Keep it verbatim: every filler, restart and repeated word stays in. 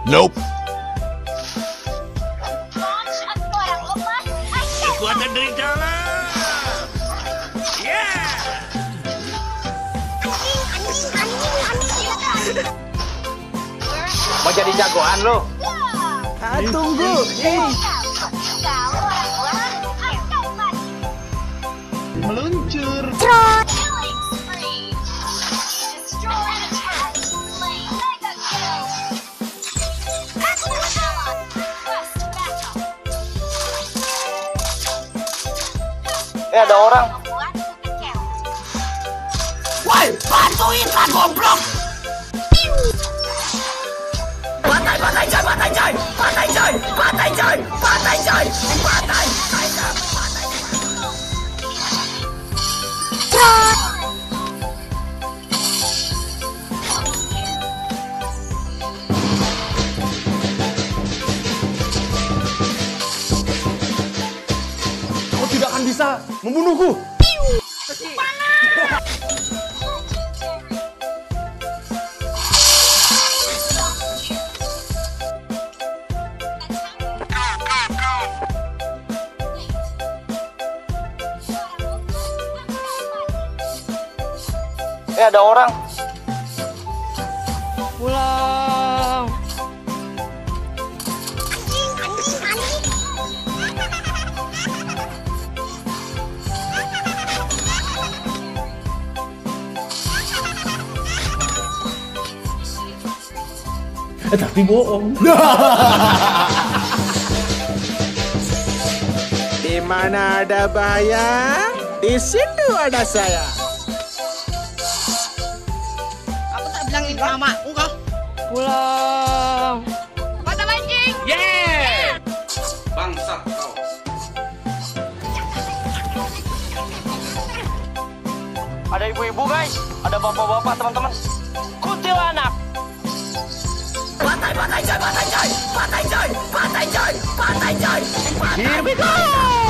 Nope. Kekuatan dari dalam. Yeah. Mau jadi jagoan lo? Ah, tunggu. Eh. Meluncur. Eh, ada orang. Woi, bantuin lah goblok. Batai, batai coy, batai coy, batai coy, batai coy, batai coy, batai, batai. Kau tidak akan bisa membunuhku. Eh, ada orang. Pulang. Eh, tapi bohong. Di mana ada bahaya, di situ ada saya. Aku tak bilang itu nama, enggak. Pulang. Mata mancing. Yeah. Bangsa kau. Ada ibu-ibu guys, ada bapak-bapak teman-teman. Kuntilanak. Batai, batai coy, batai coy, batai coy, batai coy, batai coy, batai. Here we go.